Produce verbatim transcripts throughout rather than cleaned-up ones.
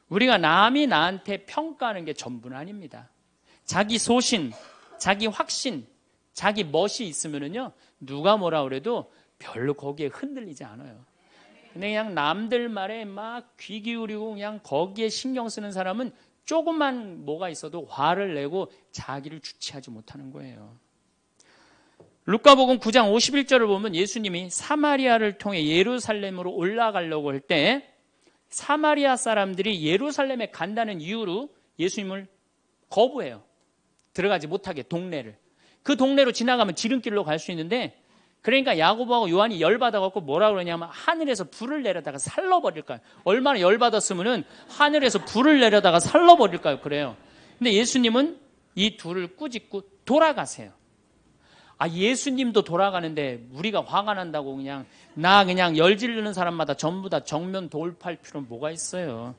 우리가 남이 나한테 평가하는 게 전부는 아닙니다. 자기 소신, 자기 확신, 자기 멋이 있으면은요, 누가 뭐라 그래도 별로 거기에 흔들리지 않아요. 근데 그냥 남들 말에 막 귀 기울이고 그냥 거기에 신경 쓰는 사람은 조금만 뭐가 있어도 화를 내고 자기를 주체하지 못하는 거예요. 루카복음 구 장 오십일 절을 보면 예수님이 사마리아를 통해 예루살렘으로 올라가려고 할 때 사마리아 사람들이 예루살렘에 간다는 이유로 예수님을 거부해요. 들어가지 못하게 동네를. 그 동네로 지나가면 지름길로 갈 수 있는데, 그러니까 야고보하고 요한이 열받아갖고 뭐라 그러냐면 하늘에서 불을 내려다가 살러버릴까요? 얼마나 열받았으면은 하늘에서 불을 내려다가 살러버릴까요? 그래요. 근데 예수님은 이 둘을 꾸짖고 돌아가세요. 아, 예수님도 돌아가는데 우리가 화가 난다고 그냥 나 그냥 열지르는 사람마다 전부 다 정면 돌파할 필요는 뭐가 있어요?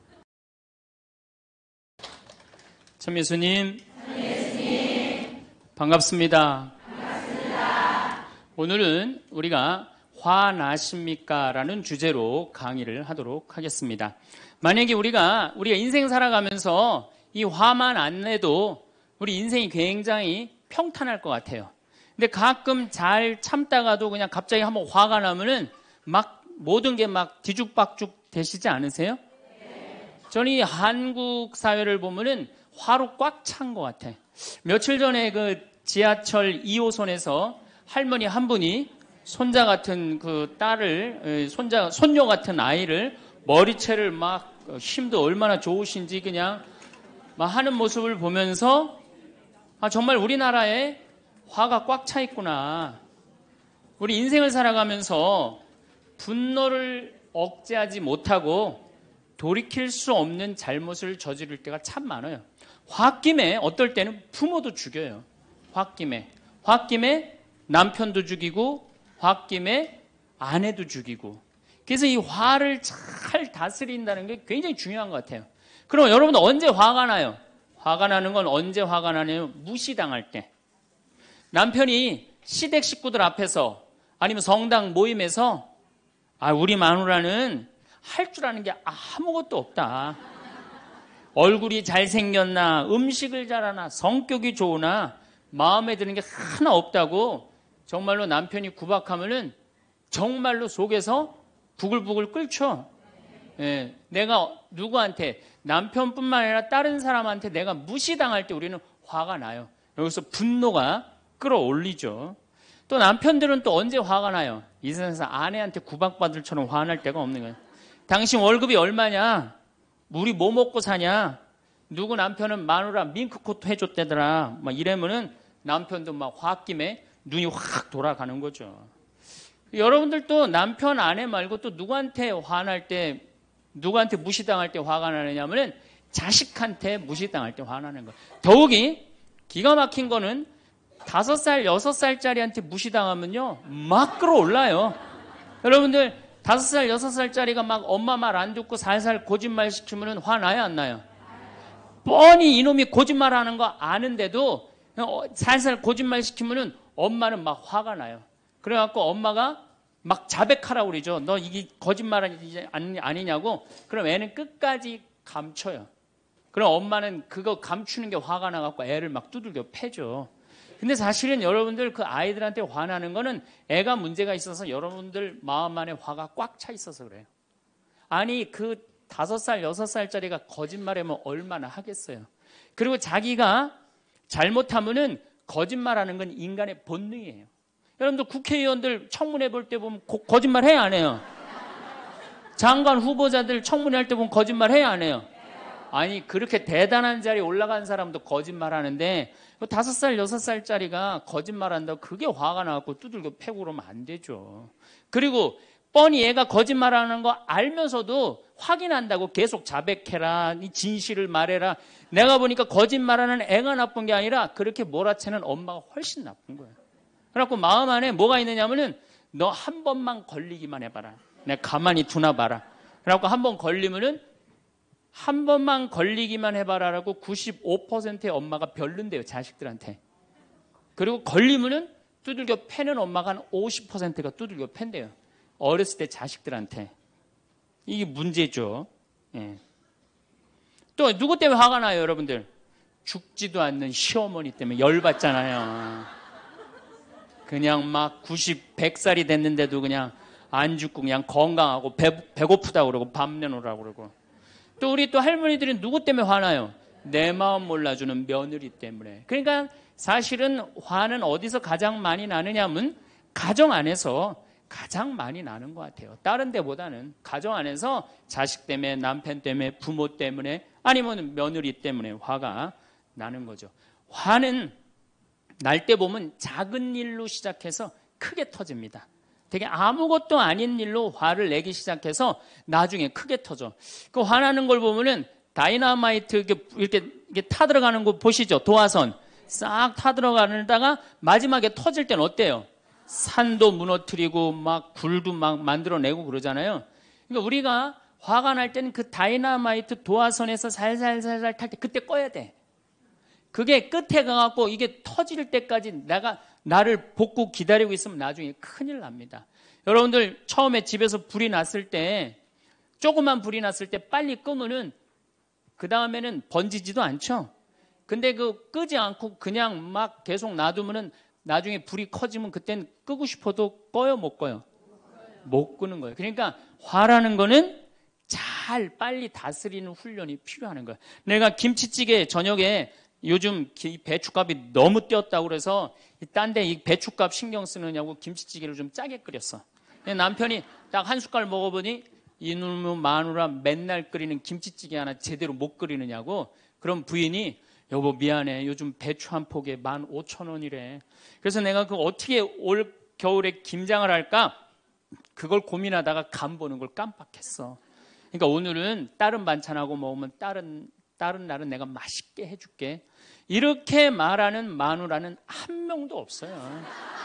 참 예수님, 예수님. 반갑습니다. 반갑습니다. 오늘은 우리가 화나십니까? 라는 주제로 강의를 하도록 하겠습니다. 만약에 우리가 우리가 인생 살아가면서 이 화만 안 내도 우리 인생이 굉장히 평탄할 것 같아요. 근데 가끔 잘 참다가도 그냥 갑자기 한번 화가 나면은 막 모든 게 막 뒤죽박죽 되시지 않으세요? 저는 이 한국 사회를 보면은 화로 꽉 찬 것 같아. 며칠 전에 그 지하철 이 호선에서 할머니 한 분이 손자 같은 그 딸을, 손자, 손녀 같은 아이를 머리채를 막 힘도 얼마나 좋으신지 그냥 막 하는 모습을 보면서 아, 정말 우리나라에 화가 꽉 차 있구나. 우리 인생을 살아가면서 분노를 억제하지 못하고 돌이킬 수 없는 잘못을 저지를 때가 참 많아요. 홧김에 어떨 때는 부모도 죽여요. 홧김에. 홧김에 남편도 죽이고 홧김에 아내도 죽이고. 그래서 이 화를 잘 다스린다는 게 굉장히 중요한 것 같아요. 그럼 여러분 언제 화가 나요? 화가 나는 건 언제 화가 나냐면 무시당할 때. 남편이 시댁 식구들 앞에서 아니면 성당 모임에서 아, 우리 마누라는 할 줄 아는 게 아무것도 없다. 얼굴이 잘생겼나, 음식을 잘하나, 성격이 좋으나 마음에 드는 게 하나 없다고 정말로 남편이 구박하면은 정말로 속에서 부글부글 끓죠. 예, 내가 누구한테, 남편뿐만 아니라 다른 사람한테 내가 무시당할 때 우리는 화가 나요. 여기서 분노가 끌어올리죠. 또 남편들은 또 언제 화가 나요? 이 세상에서 아내한테 구박받을처럼 화날 때가 없는 거예요. 당신 월급이 얼마냐? 우리 뭐 먹고 사냐? 누구 남편은 마누라 밍크코트 해줬대더라. 막 이러면은 남편도 막 홧김에 눈이 확 돌아가는 거죠. 여러분들도 남편, 아내 말고 또 누구한테 화날 때, 누구한테 무시당할 때 화가 나느냐면은 자식한테 무시당할 때 화나는 거예요. 더욱이 기가 막힌 거는 다섯 살, 여섯 살짜리한테 무시당하면요, 막 끌어올라요. 여러분들, 다섯 살, 여섯 살짜리가 막 엄마 말 안 듣고 살살 거짓말 시키면 화나요, 안 나요? 뻔히 이놈이 거짓말 하는 거 아는데도 살살 거짓말 시키면 엄마는 막 화가 나요. 그래갖고 엄마가 막 자백하라고 그러죠. 너 이게 거짓말 아니냐고. 그럼 애는 끝까지 감춰요. 그럼 엄마는 그거 감추는 게 화가 나갖고 애를 막 두들겨 패죠. 근데 사실은 여러분들 그 아이들한테 화나는 거는 애가 문제가 있어서 여러분들 마음 안에 화가 꽉 차 있어서 그래요. 아니 그 다섯 살, 여섯 살짜리가 거짓말하면 얼마나 하겠어요. 그리고 자기가 잘못하면은 거짓말하는 건 인간의 본능이에요. 여러분들 국회의원들 청문회 볼 때 보면 고, 거짓말 해야 안 해요? 장관 후보자들 청문회 할 때 보면 거짓말 해야 안 해요? 아니 그렇게 대단한 자리에 올라간 사람도 거짓말하는데 다섯 살, 여섯 살짜리가 거짓말한다고 그게 화가 나갖고 두들겨 패고 그러면 안 되죠. 그리고 뻔히 얘가 거짓말하는 거 알면서도 확인한다고 계속 자백해라, 이 진실을 말해라. 내가 보니까 거짓말하는 애가 나쁜 게 아니라 그렇게 몰아채는 엄마가 훨씬 나쁜 거예요. 그래갖고 마음 안에 뭐가 있느냐면은 너 한 번만 걸리기만 해봐라. 내가 가만히 두나 봐라. 그래갖고 한 번 걸리면은 한 번만 걸리기만 해봐라라고 구십오 퍼센트의 엄마가 별론데요, 자식들한테. 그리고 걸리면은 두들겨 패는 엄마가 한 오십 퍼센트가 두들겨 팬대요. 어렸을 때 자식들한테. 이게 문제죠. 예. 또 누구 때문에 화가 나요, 여러분들? 죽지도 않는 시어머니 때문에 열받잖아요. 그냥 막 구십, 백 살이 됐는데도 그냥 안 죽고 그냥 건강하고 배, 배고프다고 그러고 밥 내놓으라고 그러고. 또 우리 또 할머니들은 누구 때문에 화나요? 내 마음 몰라주는 며느리 때문에. 그러니까 사실은 화는 어디서 가장 많이 나느냐면 가정 안에서 가장 많이 나는 것 같아요. 다른 데보다는 가정 안에서 자식 때문에, 남편 때문에, 부모 때문에, 아니면 며느리 때문에 화가 나는 거죠. 화는 날 때 보면 작은 일로 시작해서 크게 터집니다. 되게 아무것도 아닌 일로 화를 내기 시작해서 나중에 크게 터져. 그 화나는 걸 보면은 다이너마이트 이렇게, 이렇게, 이렇게 타들어가는 거 보시죠? 도화선. 싹 타들어가다가 마지막에 터질 때는 어때요? 산도 무너뜨리고 막 굴도 막 만들어내고 그러잖아요. 그러니까 우리가 화가 날 때는 그 다이너마이트 도화선에서 살살살살 탈 때 그때 꺼야 돼. 그게 끝에 가갖고 이게 터질 때까지 내가 나를 복구 기다리고 있으면 나중에 큰일 납니다. 여러분들 처음에 집에서 불이 났을 때 조그만 불이 났을 때 빨리 끄면은 그 다음에는 번지지도 않죠. 근데 그 끄지 않고 그냥 막 계속 놔두면은 나중에 불이 커지면 그땐 끄고 싶어도 꺼요, 못 꺼요? 못 끄는 거예요. 그러니까 화라는 거는 잘 빨리 다스리는 훈련이 필요한 거예요. 내가 김치찌개 저녁에 요즘 배춧값이 너무 뛰었다고 그래서 딴 데 이 배춧값 신경 쓰느냐고 김치찌개를 좀 짜게 끓였어. 남편이 딱 한 숟갈 먹어보니 이놈의 마누라 맨날 끓이는 김치찌개 하나 제대로 못 끓이느냐고. 그럼 부인이 여보 미안해, 요즘 배추 한 폭에 만 오천 원이래. 그래서 내가 그 어떻게 올 겨울에 김장을 할까 그걸 고민하다가 간 보는 걸 깜빡했어. 그러니까 오늘은 다른 반찬하고 먹으면 다른 다른 날은 내가 맛있게 해줄게. 이렇게 말하는 마누라는 한 명도 없어요.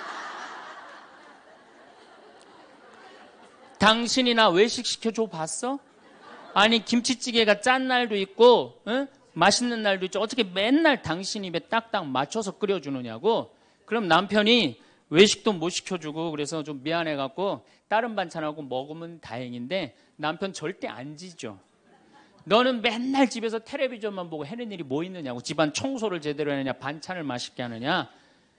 당신이나 외식 시켜줘 봤어? 아니 김치찌개가 짠 날도 있고 응? 맛있는 날도 있죠. 어떻게 맨날 당신 입에 딱딱 맞춰서 끓여주느냐고. 그럼 남편이 외식도 못 시켜주고 그래서 좀 미안해갖고 다른 반찬하고 먹으면 다행인데 남편 절대 안 지죠. 너는 맨날 집에서 텔레비전만 보고 해는 일이 뭐 있느냐고. 집안 청소를 제대로 하느냐, 반찬을 맛있게 하느냐.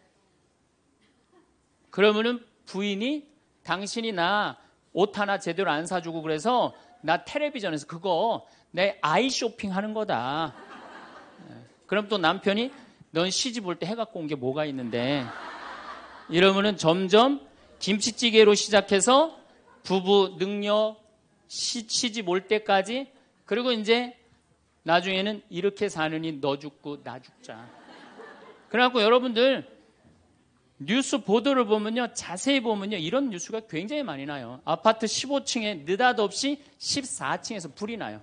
그러면은 부인이 당신이 나 옷 하나 제대로 안 사주고 그래서 나 텔레비전에서 그거 내 아이 쇼핑하는 거다. 그럼 또 남편이 넌 시집 올 때 해갖고 온 게 뭐가 있는데. 이러면은 점점 김치찌개로 시작해서 부부 능력 시, 시집 올 때까지, 그리고 이제 나중에는 이렇게 사느니 너 죽고 나 죽자. 그래갖고 여러분들 뉴스 보도를 보면요, 자세히 보면요, 이런 뉴스가 굉장히 많이 나요. 아파트 십오 층에 느닷없이 십사 층에서 불이 나요.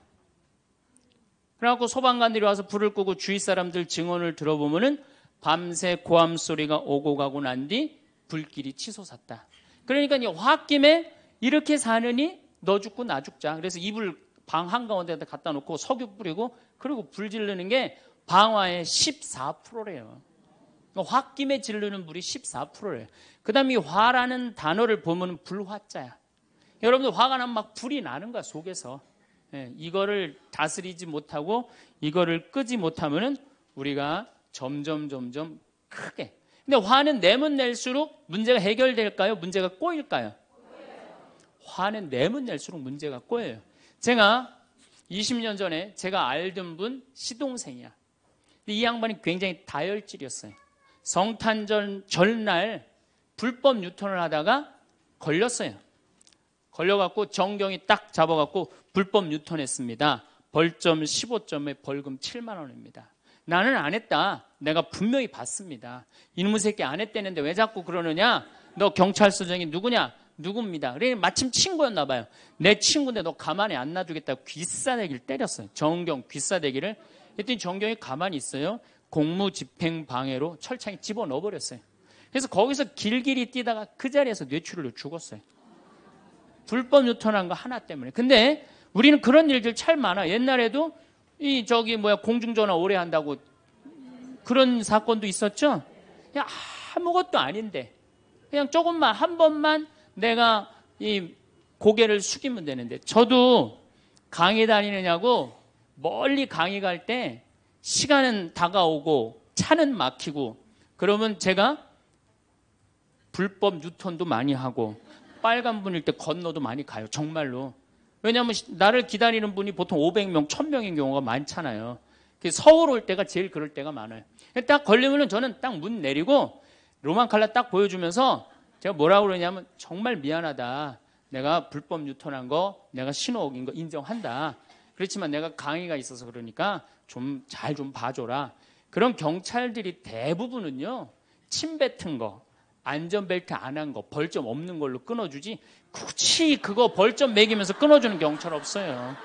그래갖고 소방관들이 와서 불을 끄고 주위 사람들 증언을 들어보면은 밤새 고함 소리가 오고 가고 난 뒤 불길이 치솟았다. 그러니까 이 홧김에 이렇게 사느니 너 죽고 나 죽자. 그래서 이불 방 한가운데다 갖다 놓고 석유 뿌리고 그리고 불 지르는 게 방화의 십사 퍼센트래요. 홧김에 지르는 불이 십사 퍼센트래요. 그 다음에 이 화라는 단어를 보면 불화자야. 여러분들 화가 나면 막 불이 나는 거야, 속에서. 예, 이거를 다스리지 못하고 이거를 끄지 못하면은 우리가 점점 점점 크게. 근데 화는 내면 낼수록 문제가 해결될까요? 문제가 꼬일까요? 화는 내면 낼수록 문제가 꼬여요. 제가 이십 년 전에 제가 알던 분 시동생이야. 근데 이 양반이 굉장히 다혈질이었어요. 성탄절 전날 불법 유턴을 하다가 걸렸어요. 걸려갖고 정경이 딱 잡아갖고 불법 유턴했습니다. 벌점 십오 점에 벌금 칠만 원입니다. 나는 안 했다. 내가 분명히 봤습니다. 이놈의 새끼 안 했다는데 왜 자꾸 그러느냐? 너 경찰서장이 누구냐? 누굽니다. 그래 마침 친구였나 봐요. 내 친구인데 너 가만히 안 놔두겠다고 귀싸대기를 때렸어요. 정경 귀싸대기를. 했더니 정경이 가만히 있어요. 공무집행방해로 철창에 집어넣어버렸어요. 그래서 거기서 길길이 뛰다가 그 자리에서 뇌출혈로 죽었어요. 불법 유턴한 거 하나 때문에. 근데 우리는 그런 일들 참 많아. 옛날에도 이 저기 뭐야 공중전화 오래 한다고 그런 사건도 있었죠. 그냥 아무것도 아닌데 그냥 조금만 한 번만 내가 이 고개를 숙이면 되는데. 저도 강의 다니느냐고 멀리 강의 갈 때 시간은 다가오고 차는 막히고 그러면 제가 불법 유턴도 많이 하고 빨간불일 때 건너도 많이 가요. 정말로. 왜냐하면 나를 기다리는 분이 보통 오백 명, 천 명인 경우가 많잖아요. 서울 올 때가 제일 그럴 때가 많아요. 딱 걸리면은 저는 딱 문 내리고 로만 칼라 딱 보여주면서 제가 뭐라고 그러냐면 정말 미안하다. 내가 불법 유턴한 거, 내가 신호 어긴 거 인정한다. 그렇지만 내가 강의가 있어서 그러니까 좀 잘 좀 봐줘라. 그런 경찰들이 대부분은요, 침 뱉은 거, 안전벨트 안 한 거, 벌점 없는 걸로 끊어주지 굳이 그거 벌점 매기면서 끊어주는 경찰 없어요.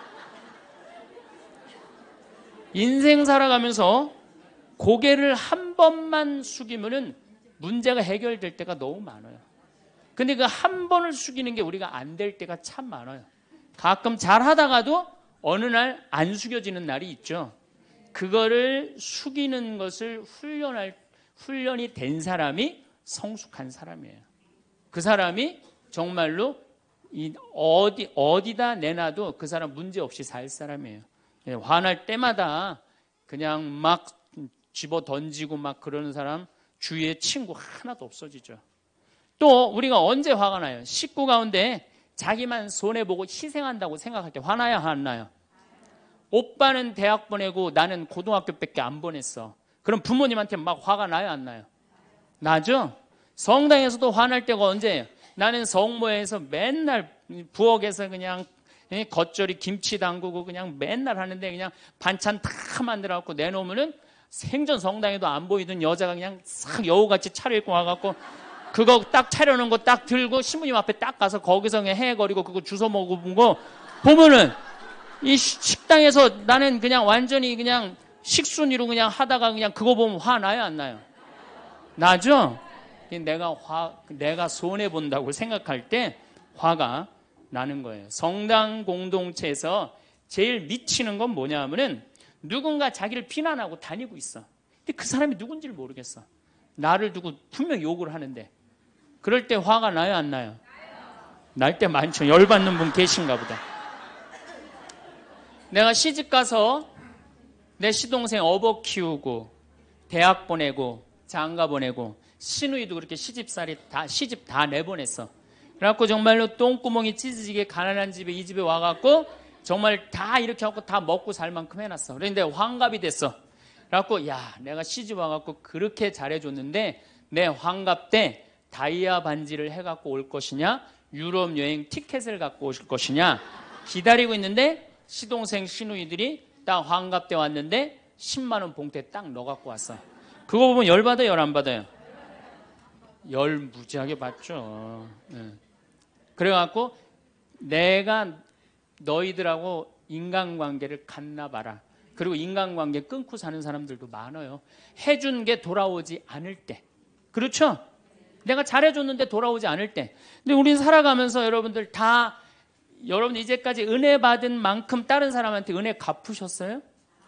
인생 살아가면서 고개를 한 번만 숙이면은 문제가 해결될 때가 너무 많아요. 근데 그 한 번을 숙이는 게 우리가 안 될 때가 참 많아요. 가끔 잘 하다가도 어느 날 안 숙여지는 날이 있죠. 그거를 숙이는 것을 훈련할, 훈련이 된 사람이 성숙한 사람이에요. 그 사람이 정말로 이 어디, 어디다 내놔도 그 사람 문제 없이 살 사람이에요. 화날 때마다 그냥 막 집어 던지고 막 그러는 사람 주위에 친구 하나도 없어지죠. 또 우리가 언제 화가 나요? 식구 가운데 자기만 손해보고 희생한다고 생각할 때 화나요? 안 나요? 오빠는 대학 보내고 나는 고등학교밖에 안 보냈어. 그럼 부모님한테 막 화가 나요? 안 나요? 나죠? 성당에서도 화날 때가 언제예요? 나는 성모에서 맨날 부엌에서 그냥 겉절이 김치 담그고 그냥 맨날 하는데 그냥 반찬 다 만들어갖고 내놓으면은 생전 성당에도 안 보이던 여자가 그냥 싹 여우같이 차려입고 와갖고 그거 딱 차려놓은 거 딱 들고 신부님 앞에 딱 가서 거기서 그냥 헤거리고 그거 주워 먹어본 거 보면은 이 식당에서 나는 그냥 완전히 그냥 식순이로 그냥 하다가 그냥 그거 보면 화 나요? 안 나요? 나죠? 내가 화, 내가 손해본다고 생각할 때 화가 나는 거예요. 성당 공동체에서 제일 미치는 건 뭐냐 하면은 누군가 자기를 비난하고 다니고 있어. 근데 그 사람이 누군지를 모르겠어. 나를 두고 분명 욕을 하는데 그럴 때 화가 나요? 안 나요? 날 때 많죠. 열받는 분 계신가 보다. 내가 시집 가서 내 시동생 어버 키우고 대학 보내고 장가 보내고 시누이도 그렇게 시집살이 다 시집 다 내보냈어. 그래갖고 정말로 똥구멍이 찢어지게 가난한 집에 이 집에 와갖고 정말 다 이렇게 하고 다 먹고 살 만큼 해놨어. 그런데 환갑이 됐어. 그래갖고 야 내가 시집 와갖고 그렇게 잘해줬는데 내 환갑 때 다이아 반지를 해갖고 올 것이냐 유럽 여행 티켓을 갖고 오실 것이냐 기다리고 있는데 시동생 시누이들이 딱 환갑 때 왔는데 십만 원 봉투에 딱 넣어갖고 왔어. 그거 보면 열받아요? 열 안 받아요? 열 무지하게 받죠. 네. 그래갖고 내가 너희들하고 인간관계를 갖나 봐라. 그리고 인간관계 끊고 사는 사람들도 많아요. 해준 게 돌아오지 않을 때. 그렇죠? 내가 잘해줬는데 돌아오지 않을 때. 근데 우리 살아가면서 여러분들 다 여러분 이제까지 은혜 받은 만큼 다른 사람한테 은혜 갚으셨어요?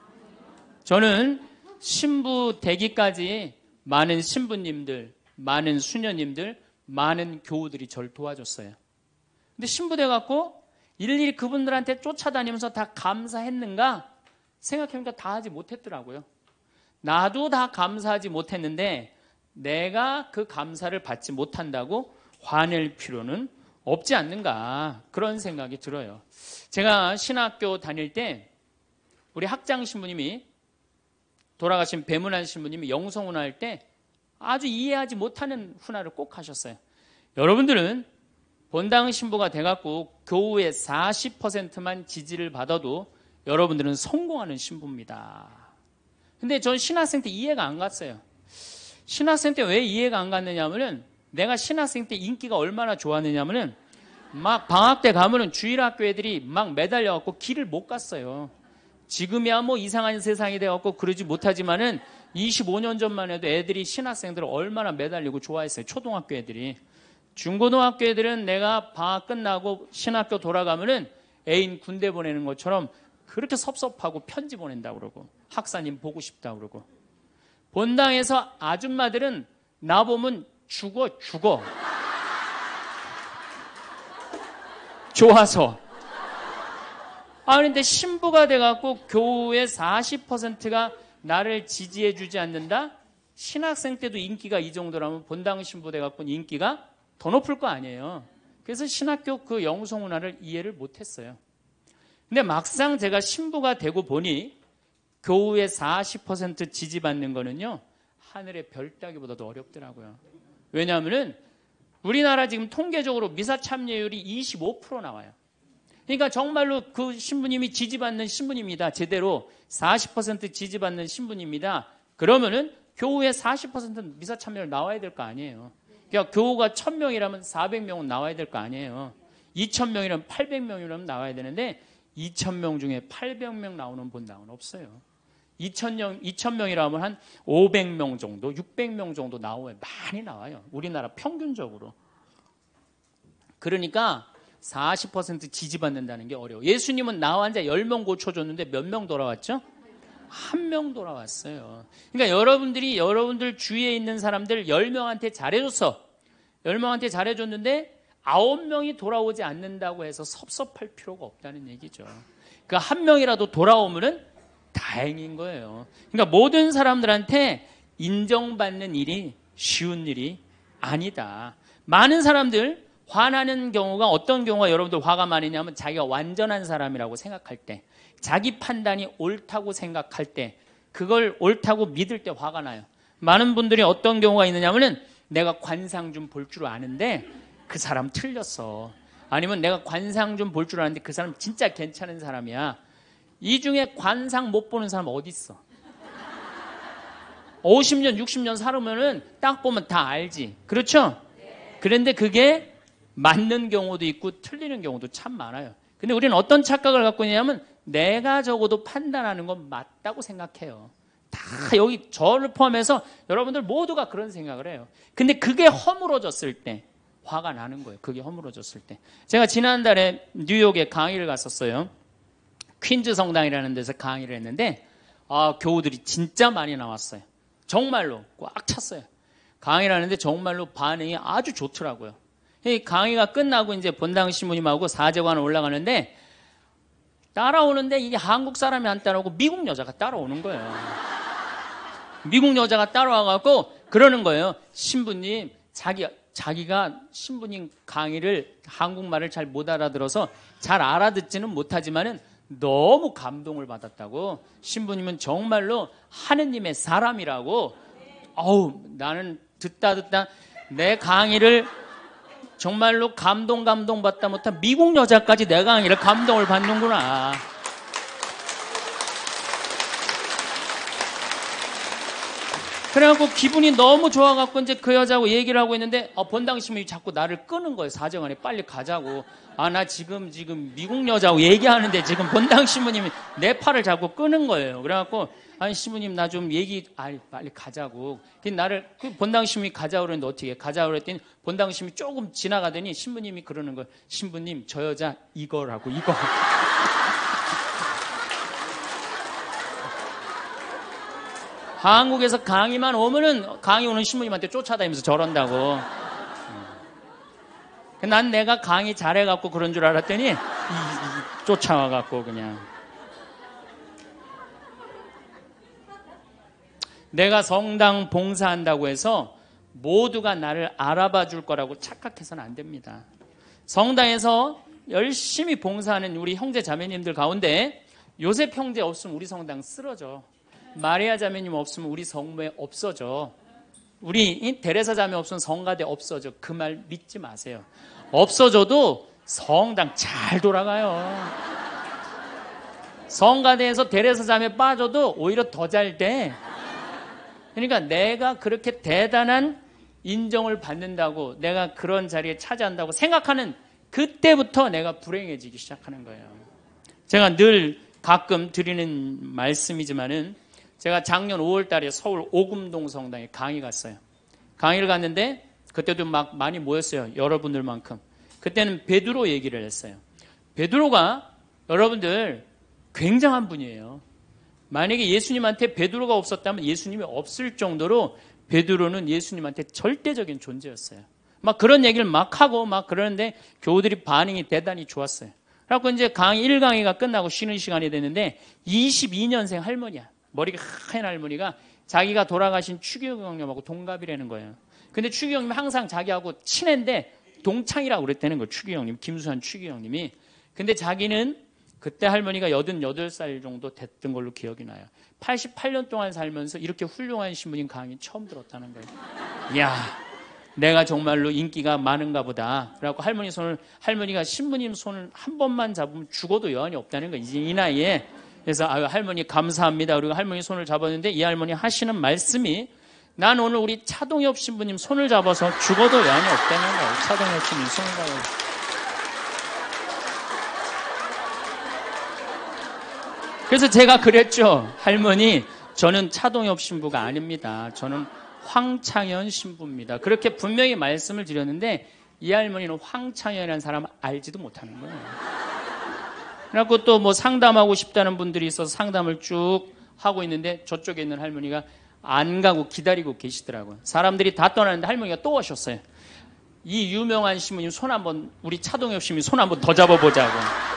저는 신부 되기까지 많은 신부님들, 많은 수녀님들, 많은 교우들이 저를 도와줬어요. 근데 신부 돼갖고 일일이 그분들한테 쫓아다니면서 다 감사했는가? 생각해보니까 다 하지 못했더라고요. 나도 다 감사하지 못했는데 내가 그 감사를 받지 못한다고 화낼 필요는 없지 않는가 그런 생각이 들어요. 제가 신학교 다닐 때 우리 학장 신부님이 돌아가신 배문환 신부님이 영성훈화 할 때 아주 이해하지 못하는 훈화를 꼭 하셨어요. 여러분들은 본당 신부가 돼갖고 교우의 사십 퍼센트만 지지를 받아도 여러분들은 성공하는 신부입니다. 근데 전 신학생 때 이해가 안 갔어요. 신학생 때 왜 이해가 안 갔느냐 하면은 내가 신학생 때 인기가 얼마나 좋았느냐 하면은 막 방학 때 가면은 주일학교 애들이 막 매달려갖고 길을 못 갔어요. 지금이야 뭐 이상한 세상이 돼갖고 그러지 못하지만은 이십오 년 전만 해도 애들이 신학생들을 얼마나 매달리고 좋아했어요. 초등학교 애들이. 중고등학교 애들은 내가 방학 끝나고 신학교 돌아가면은 애인 군대 보내는 것처럼 그렇게 섭섭하고 편지 보낸다고 그러고 학사님 보고 싶다고 그러고 본당에서 아줌마들은 나보면 죽어 죽어 좋아서 아, 그런데 신부가 돼갖고 교우의 사십 퍼센트가 나를 지지해주지 않는다? 신학생 때도 인기가 이 정도라면 본당 신부 돼갖고 인기가 더 높을 거 아니에요. 그래서 신학교 그 영성 문화를 이해를 못했어요. 근데 막상 제가 신부가 되고 보니 교우의 사십 퍼센트 지지받는 거는요, 하늘의 별 따기보다도 어렵더라고요. 왜냐하면은 우리나라 지금 통계적으로 미사 참여율이 이십오 퍼센트 나와요. 그러니까 정말로 그 신부님이 지지받는 신부님이다. 제대로 사십 퍼센트 지지받는 신부님이다. 그러면은 교우의 사십 퍼센트 미사 참여율 나와야 될 거 아니에요. 그러니까 교우가 천 명이라면 사백 명은 나와야 될 거 아니에요. 이천 명이라면 팔백 명이라면 나와야 되는데 이천 명 중에 팔백 명 나오는 본당은 없어요. 이천 명, 이천 명이라면 한 오백 명 정도, 육백 명 정도 나와요. 많이 나와요. 우리나라 평균적으로. 그러니까 사십 퍼센트 지지받는다는 게 어려워. 예수님은 나 환자 열 명 고쳐줬는데 몇 명 돌아왔죠? 한 명 돌아왔어요. 그러니까 여러분들이 여러분들 주위에 있는 사람들 열 명한테 잘해줬어. 열 명한테 잘해줬는데 아홉 명이 돌아오지 않는다고 해서 섭섭할 필요가 없다는 얘기죠. 그 한 명이라도 돌아오면은 다행인 거예요. 그러니까 모든 사람들한테 인정받는 일이 쉬운 일이 아니다. 많은 사람들 화나는 경우가 어떤 경우가 여러분들 화가 많으냐면 자기가 완전한 사람이라고 생각할 때, 자기 판단이 옳다고 생각할 때, 그걸 옳다고 믿을 때 화가 나요. 많은 분들이 어떤 경우가 있느냐면은 내가 관상 좀 볼 줄 아는데 그 사람 틀렸어. 아니면 내가 관상 좀 볼 줄 아는데 그 사람 진짜 괜찮은 사람이야. 이 중에 관상 못 보는 사람 어디 있어? 오십 년, 육십 년 살으면은 딱 보면 다 알지. 그렇죠? 그런데 그게 맞는 경우도 있고 틀리는 경우도 참 많아요. 근데 우리는 어떤 착각을 갖고 있냐면 내가 적어도 판단하는 건 맞다고 생각해요. 다 여기 저를 포함해서 여러분들 모두가 그런 생각을 해요. 근데 그게 허물어졌을 때 화가 나는 거예요. 그게 허물어졌을 때. 제가 지난달에 뉴욕에 강의를 갔었어요. 퀸즈 성당이라는 데서 강의를 했는데 아, 교우들이 진짜 많이 나왔어요. 정말로 꽉 찼어요. 강의를 하는데 정말로 반응이 아주 좋더라고요. 이 강의가 끝나고 이제 본당 신부님하고 사제관 올라가는데 따라오는데 이게 한국 사람이 안 따라오고 미국 여자가 따라오는 거예요. 미국 여자가 따라와갖고 그러는 거예요. 신부님, 자기, 자기가 신부님 강의를 한국말을 잘 못 알아들어서 잘 알아듣지는 못하지만은 너무 감동을 받았다고. 신부님은 정말로 하느님의 사람이라고. 어우, 나는 듣다 듣다 내 강의를 정말로 감동 감동 받다 못한 미국 여자까지 내 강의를 감동을 받는구나. 그래갖고 기분이 너무 좋아갖고 이제 그 여자하고 얘기를 하고 있는데 어, 본당 신부님이 자꾸 나를 끄는 거예요. 사정안에 빨리 가자고. 아, 나 지금 지금 미국 여자하고 얘기하는데 지금 본당 신부님이 내 팔을 자꾸 끄는 거예요. 그래갖고 아니 신부님 나 좀 얘기 아니 빨리 가자고. 그 나를 그 본당 신부님이 가자고 그랬는데 어떻게 가자고 그랬더니 본당 신부님이 조금 지나가더니 신부님이 그러는 거예요. 신부님 저 여자 이거라고 이거. 한국에서 강의만 오면은 강의 오는 신부님한테 쫓아다니면서 저런다고. 난 내가 강의 잘해갖고 그런 줄 알았더니 이, 이, 쫓아와갖고 그냥. 내가 성당 봉사한다고 해서 모두가 나를 알아봐 줄 거라고 착각해서는 안 됩니다. 성당에서 열심히 봉사하는 우리 형제 자매님들 가운데 요셉 형제 없으면 우리 성당 쓰러져. 마리아 자매님 없으면 우리 성모에 없어져. 우리 데레사 자매 없으면 성가대 없어져. 그 말 믿지 마세요. 없어져도 성당 잘 돌아가요. 성가대에서 데레사 자매 빠져도 오히려 더 잘 돼. 그러니까 내가 그렇게 대단한 인정을 받는다고, 내가 그런 자리에 차지한다고 생각하는 그때부터 내가 불행해지기 시작하는 거예요. 제가 늘 가끔 드리는 말씀이지만은 제가 작년 오월 달에 서울 오금동 성당에 강의 갔어요. 강의를 갔는데 그때도 막 많이 모였어요. 여러분들만큼. 그때는 베드로 얘기를 했어요. 베드로가 여러분들 굉장한 분이에요. 만약에 예수님한테 베드로가 없었다면 예수님이 없을 정도로 베드로는 예수님한테 절대적인 존재였어요. 막 그런 얘기를 막 하고 막 그러는데 교우들이 반응이 대단히 좋았어요. 그래갖고 이제 강의 일 강의가 끝나고 쉬는 시간이 됐는데 이십이 년생 할머니야. 머리가 하얀 할머니가 자기가 돌아가신 추기경 형님하고 동갑이라는 거예요. 근데 추기경 형님이 항상 자기하고 친한데 동창이라고 그랬다는 거예요. 추기경 형님, 김수환 추기경 형님이. 근데 자기는 그때 할머니가 여든여덟 살 정도 됐던 걸로 기억이 나요. 팔십팔 년 동안 살면서 이렇게 훌륭한 신부님 강의 처음 들었다는 거예요. 이야, 내가 정말로 인기가 많은가 보다. 그래갖고 할머니 손을, 할머니가 신부님 손을 한 번만 잡으면 죽어도 여한이 없다는 거예요. 이제 이 나이에. 그래서 아유, 할머니 감사합니다. 그리고 할머니 손을 잡았는데 이 할머니 하시는 말씀이 난 오늘 우리 차동엽 신부님 손을 잡아서 죽어도 여한이 없다는 거예요. 차동엽 신부님 손을 잡아서. 그래서 제가 그랬죠. 할머니, 저는 차동엽 신부가 아닙니다. 저는 황창현 신부입니다. 그렇게 분명히 말씀을 드렸는데 이 할머니는 황창현이라는 사람 알지도 못하는 거예요. 그래갖고 또 뭐 상담하고 싶다는 분들이 있어서 상담을 쭉 하고 있는데 저쪽에 있는 할머니가 안 가고 기다리고 계시더라고요. 사람들이 다 떠나는데 할머니가 또 오셨어요. 이 유명한 신부님 손 한번, 우리 차동엽 신부님 손 한번 더 잡아보자고.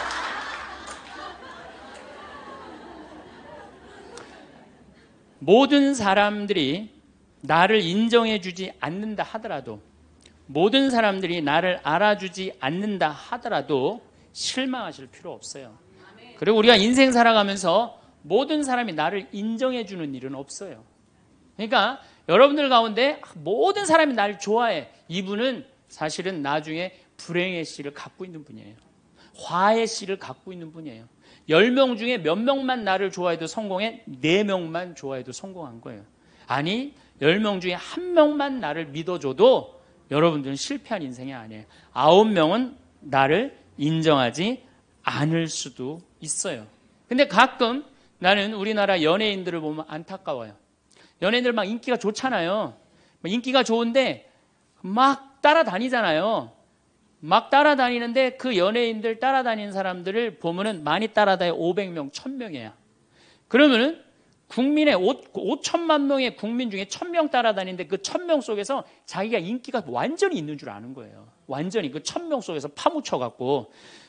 모든 사람들이 나를 인정해주지 않는다 하더라도, 모든 사람들이 나를 알아주지 않는다 하더라도 실망하실 필요 없어요. 그리고 우리가 인생 살아가면서 모든 사람이 나를 인정해주는 일은 없어요. 그러니까 여러분들 가운데 모든 사람이 나를 좋아해. 이분은 사실은 나중에 불행의 씨를 갖고 있는 분이에요. 화의 씨를 갖고 있는 분이에요. 열 명 중에 몇 명만 나를 좋아해도 성공해? 네 명만 좋아해도 성공한 거예요. 아니, 열 명 중에 한 명만 나를 믿어줘도 여러분들은 실패한 인생이 아니에요. 아홉 명은 나를 인정하지 않을 수도 있어요. 근데 가끔 나는 우리나라 연예인들을 보면 안타까워요. 연예인들 막 인기가 좋잖아요. 인기가 좋은데 막 따라다니잖아요. 막 따라다니는데 그 연예인들 따라다니는 사람들을 보면은 많이 따라다녀 오백 명, 천 명이야. 그러면은 국민의 오천만 명의 국민 중에 천 명 따라다니는데 그 천 명 속에서 자기가 인기가 완전히 있는 줄 아는 거예요. 완전히 그 천 명 속에서 파묻혀갖고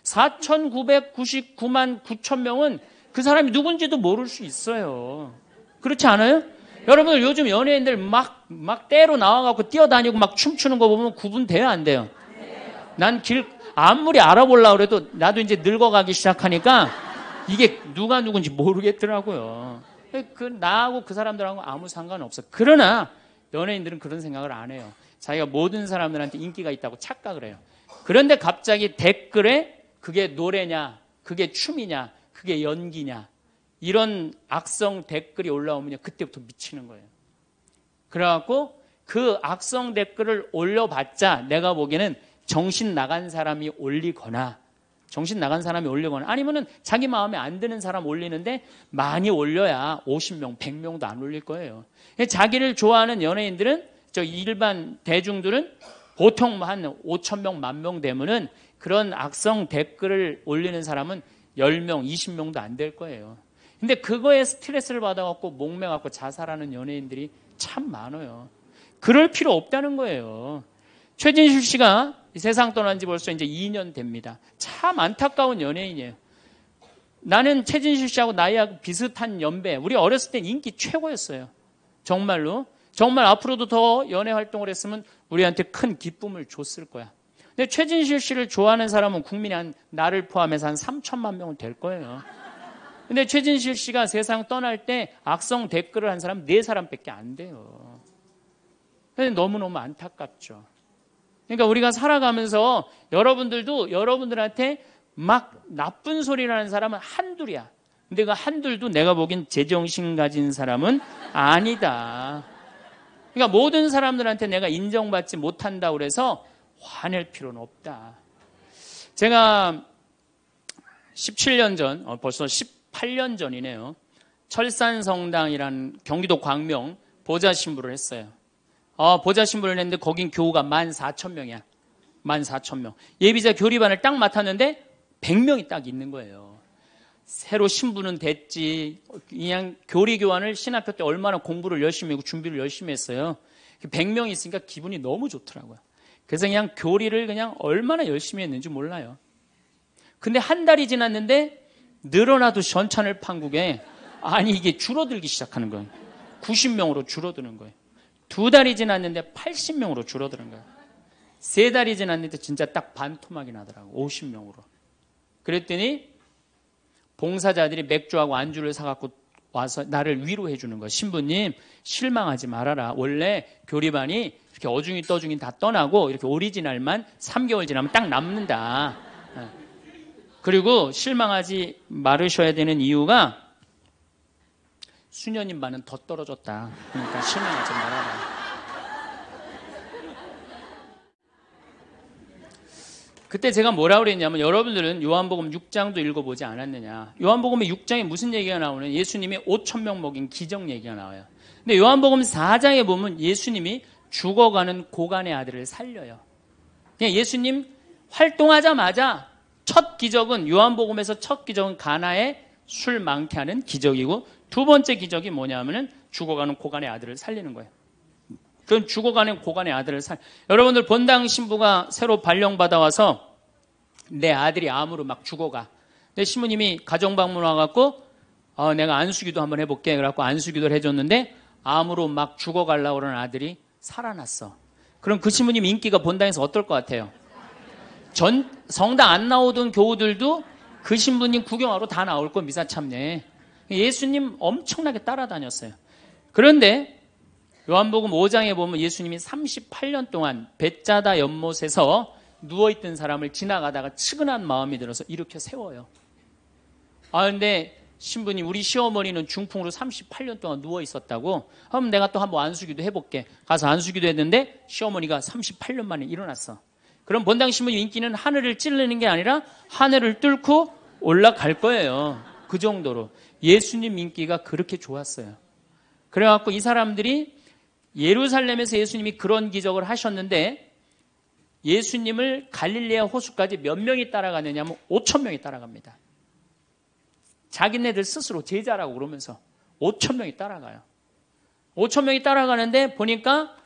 사천구백구십구만 구천 명은 그 사람이 누군지도 모를 수 있어요. 그렇지 않아요? 여러분들 요즘 연예인들 막, 막 때로 나와갖고 뛰어다니고 막 춤추는 거 보면 구분돼요, 안 돼요? 난 길 아무리 알아보려고 그래도 나도 이제 늙어가기 시작하니까 이게 누가 누군지 모르겠더라고요. 그 나하고 그 사람들하고 아무 상관없어. 그러나 연예인들은 그런 생각을 안 해요. 자기가 모든 사람들한테 인기가 있다고 착각을 해요. 그런데 갑자기 댓글에 그게 노래냐, 그게 춤이냐, 그게 연기냐 이런 악성 댓글이 올라오면 그때부터 미치는 거예요. 그래갖고 그 악성 댓글을 올려봤자 내가 보기에는 정신 나간 사람이 올리거나 정신 나간 사람이 올리거나 아니면은 자기 마음에 안 드는 사람 올리는데 많이 올려야 오십 명, 백 명도 안 올릴 거예요. 자기를 좋아하는 연예인들은 저 일반 대중들은 보통 한 오천 명, 만 명 되면은 그런 악성 댓글을 올리는 사람은 열 명, 이십 명도 안 될 거예요. 근데 그거에 스트레스를 받아갖고 목매갖고 자살하는 연예인들이 참 많아요. 그럴 필요 없다는 거예요. 최진실 씨가 세상 떠난 지 벌써 이제 이 년 됩니다. 참 안타까운 연예인이에요. 나는 최진실 씨하고 나이하고 비슷한 연배. 우리 어렸을 땐 인기 최고였어요. 정말로. 정말 앞으로도 더 연예 활동을 했으면 우리한테 큰 기쁨을 줬을 거야. 근데 최진실 씨를 좋아하는 사람은 국민이 한 나를 포함해서 한 삼천만 명은 될 거예요. 근데 최진실 씨가 세상 떠날 때 악성 댓글을 한 사람 네 사람밖에 안 돼요. 근데 너무너무 안타깝죠. 그러니까 우리가 살아가면서 여러분들도 여러분들한테 막 나쁜 소리를 하는 사람은 한둘이야. 근데 그 한둘도 내가 보기엔 제정신 가진 사람은 아니다. 그러니까 모든 사람들한테 내가 인정받지 못한다고 그래서 화낼 필요는 없다. 제가 십칠 년 전, 어, 벌써 십팔 년 전이네요. 철산성당이라는 경기도 광명 보좌신부를 했어요. 어, 보좌신부를 했는데 거긴 교우가 만 사천 명이야. 만 사천 명. 예비자 교리반을 딱 맡았는데 백 명이 딱 있는 거예요. 새로 신부는 됐지. 그냥 교리 교환을 신학교 때 얼마나 공부를 열심히 하고 준비를 열심히 했어요. 백 명이 있으니까 기분이 너무 좋더라고요. 그래서 그냥 교리를 그냥 얼마나 열심히 했는지 몰라요. 근데 한 달이 지났는데 늘어나도 전찬을 판국에 아니 이게 줄어들기 시작하는 거예요. 구십 명으로 줄어드는 거예요. 두 달이 지났는데 팔십 명으로 줄어드는 거예요. 세 달이 지났는데 진짜 딱 반토막이 나더라고. 오십 명으로. 그랬더니 봉사자들이 맥주하고 안주를 사갖고 와서 나를 위로해 주는 거예요. 신부님 실망하지 말아라. 원래 교리반이 이렇게 어중이 떠중이 다 떠나고 이렇게 오리지널만 삼 개월 지나면 딱 남는다. 그리고 실망하지 말으셔야 되는 이유가 수녀님 반은 더 떨어졌다. 그러니까 실망하지 말아라. 그때 제가 뭐라고 그랬냐면 여러분들은 요한복음 육 장도 읽어보지 않았느냐. 요한복음 육 장에 무슨 얘기가 나오는 예수님이 오천 명 먹인 기적 얘기가 나와요. 근데 요한복음 사 장에 보면 예수님이 죽어가는 고간의 아들을 살려요. 그냥 예수님 활동하자마자 첫 기적은 요한복음에서 첫 기적은 가나에 술 많게 하는 기적이고 두 번째 기적이 뭐냐면은 죽어가는 고간의 아들을 살리는 거예요. 그럼 죽어가는 고간의 아들을 살. 여러분들 본당 신부가 새로 발령받아 와서 내 아들이 암으로 막 죽어가. 근데 신부님이 가정 방문 와갖고 어, 내가 안수기도 한번 해볼게. 그래갖고 안수기도를 해줬는데 암으로 막 죽어가려고 그러는 아들이 살아났어. 그럼 그 신부님 인기가 본당에서 어떨 것 같아요? 전 성당 안 나오던 교우들도 그 신부님 구경하러 다 나올 거 미사참례. 예수님 엄청나게 따라다녔어요. 그런데 요한복음 오 장에 보면 예수님이 삼십팔 년 동안 벳자다 연못에서 누워있던 사람을 지나가다가 측은한 마음이 들어서 일으켜 세워요. 아 근데 신부님 우리 시어머니는 중풍으로 삼십팔 년 동안 누워있었다고. 그럼 내가 또 한번 안수기도 해볼게. 가서 안수기도 했는데 시어머니가 삼십팔 년 만에 일어났어. 그럼 본당 신부님 인기는 하늘을 찌르는 게 아니라 하늘을 뚫고 올라갈 거예요. 그 정도로 예수님 인기가 그렇게 좋았어요. 그래갖고 이 사람들이 예루살렘에서 예수님이 그런 기적을 하셨는데 예수님을 갈릴레아 호수까지 몇 명이 따라가느냐 하면 오천 명이 따라갑니다. 자기네들 스스로 제자라고 그러면서 오천 명이 따라가요. 오천 명이 따라가는데 보니까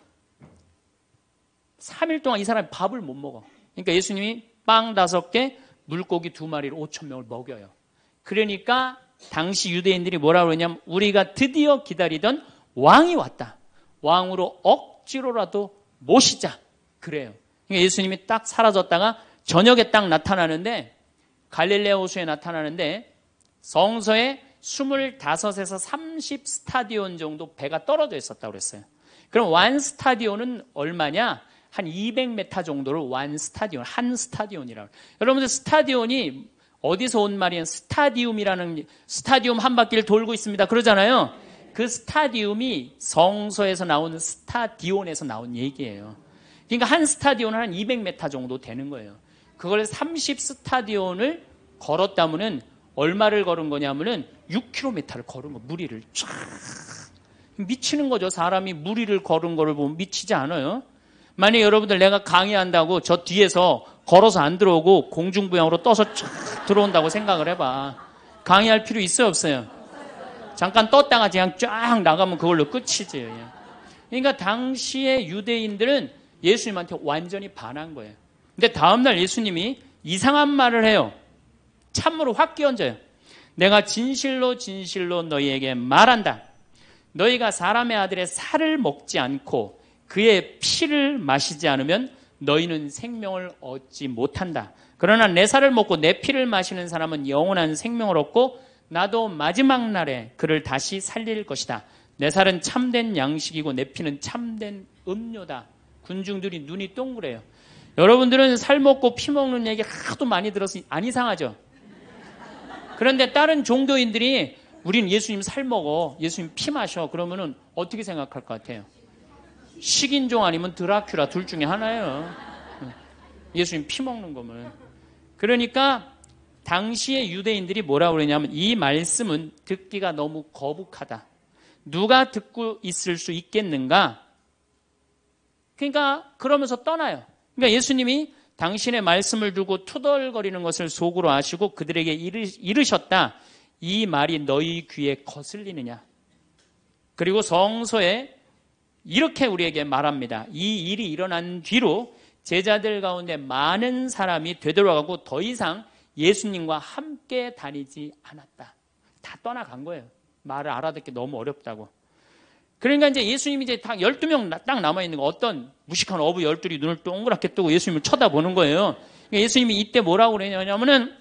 삼 일 동안 이 사람이 밥을 못 먹어. 그러니까 예수님이 빵 다섯 개, 물고기 두 마리로 오천 명을 먹여요. 그러니까 당시 유대인들이 뭐라고 그러냐면 우리가 드디어 기다리던 왕이 왔다. 왕으로 억지로라도 모시자. 그래요. 그러니까 예수님이 딱 사라졌다가 저녁에 딱 나타나는데 갈릴레아 호수에 나타나는데 성서에 스물다섯에서 삼십 스타디온 정도 배가 떨어져 있었다고 그랬어요. 그럼 완 스타디온은 얼마냐? 한 이백 미터 정도를 완 스타디온, 한 스타디온이라고. 여러분들 스타디온이 어디서 온 말이에요? 스타디움이라는, 스타디움 한 바퀴를 돌고 있습니다. 그러잖아요. 그 스타디움이 성서에서 나오는 스타디온에서 나온 얘기예요. 그러니까 한 스타디온은 한 이백 미터 정도 되는 거예요. 그걸 삼십 스타디온을 걸었다면은 얼마를 걸은 거냐면은 육 킬로미터를 걸은 거, 무리를 쫙. 미치는 거죠. 사람이 무리를 걸은 거를 보면 미치지 않아요. 만약에 여러분들 내가 강의한다고 저 뒤에서 걸어서 안 들어오고 공중부양으로 떠서 쫙 들어온다고 생각을 해봐. 강의할 필요 있어요, 없어요? 잠깐 떴다가 그냥 쫙 나가면 그걸로 끝이지. 그러니까 당시의 유대인들은 예수님한테 완전히 반한 거예요. 근데 다음날 예수님이 이상한 말을 해요. 참으로 확 끼얹어요. 내가 진실로 진실로 너희에게 말한다. 너희가 사람의 아들의 살을 먹지 않고 그의 피를 마시지 않으면 너희는 생명을 얻지 못한다. 그러나 내 살을 먹고 내 피를 마시는 사람은 영원한 생명을 얻고 나도 마지막 날에 그를 다시 살릴 것이다. 내 살은 참된 양식이고 내 피는 참된 음료다. 군중들이 눈이 동그래요. 여러분들은 살 먹고 피 먹는 얘기 하도 많이 들어서 안 이상하죠? 그런데 다른 종교인들이 우린 예수님 살 먹어, 예수님 피 마셔. 그러면은 어떻게 생각할 것 같아요? 식인종 아니면 드라큘라 둘 중에 하나예요. 예수님 피 먹는 거면. 그러니까 당시의 유대인들이 뭐라고 그러냐면 이 말씀은 듣기가 너무 거북하다. 누가 듣고 있을 수 있겠는가? 그러니까 그러면서 떠나요. 그러니까 예수님이 당신의 말씀을 두고 투덜거리는 것을 속으로 아시고 그들에게 이르셨다. 이 말이 너희 귀에 거슬리느냐? 그리고 성서에 이렇게 우리에게 말합니다. 이 일이 일어난 뒤로 제자들 가운데 많은 사람이 되돌아가고 더 이상 예수님과 함께 다니지 않았다. 다 떠나간 거예요. 말을 알아듣기 너무 어렵다고. 그러니까 이제 예수님이 이제 딱 열두 명 딱 남아있는 거, 어떤 무식한 어부 열둘이 눈을 동그랗게 뜨고 예수님을 쳐다보는 거예요. 그러니까 예수님이 이때 뭐라고 그러냐면은,